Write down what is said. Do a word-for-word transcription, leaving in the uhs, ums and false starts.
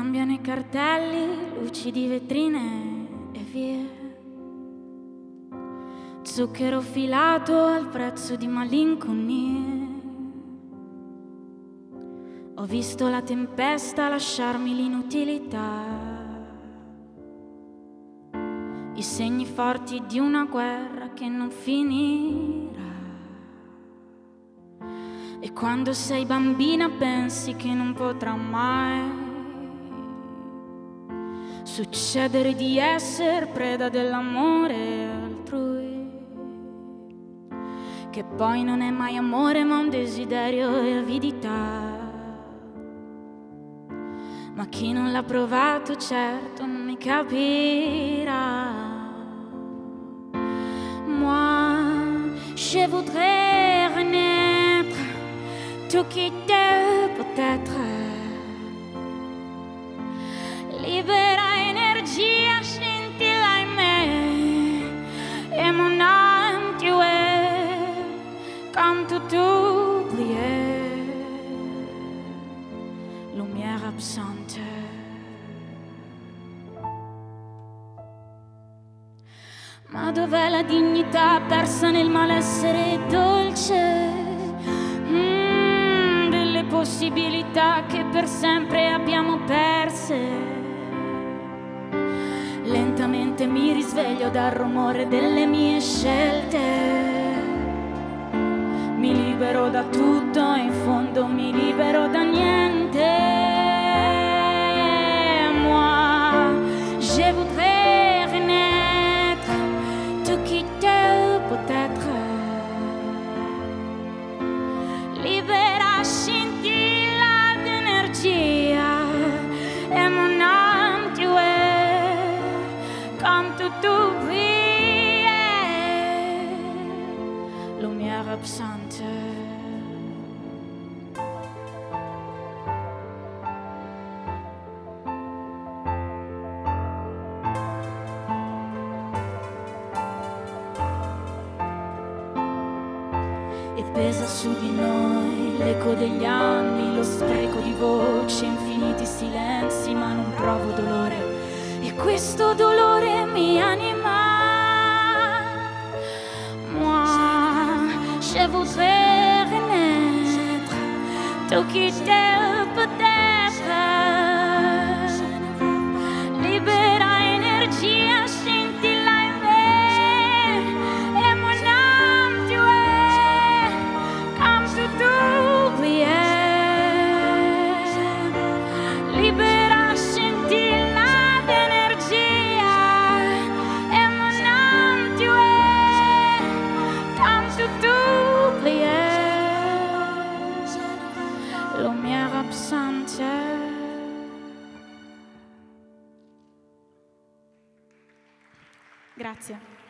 Cambiano i cartelli, luci di vetrine e via. Zucchero filato al prezzo di malinconie. Ho visto la tempesta lasciarmi l'inutilità, i segni forti di una guerra che non finirà. E quando sei bambina pensi che non potrà mai succedere di essere preda dell'amore altrui, che poi non è mai amore ma un desiderio e avidità. Ma chi non l'ha provato certo non mi capirà. Moi, je voudrais renaître, tout quitter peut-être. Libera energia scintilla in me, et mon âme tu es comme tout oublié, lumière absente. Ma dov'è la dignità persa nel malessere dolce? Mm, delle possibilità che per sempre abbiamo perse. Lentamente mi risveglio dal rumore delle mie scelte. Mi libero da tutto e in fondo mi libero da niente. Moi, je voudrais renaître, tout quitter peut-être. Libera scintilla d'energia e mon âme tu es comme tout oublié, lumière absente. E pesa su di noi l'eco degli anni, lo spreco di voci, infiniti silenzi, ma non provo dolore. E questo dolore mi anima. Moi, je voudrais renaître, tout quitter peut-être. Libera energia scintilla in me, et mon âme tu es comme tout oublié. Libera scintilla d'energia e mon âme tu es comme tout oublié, lumière absente. Grazie.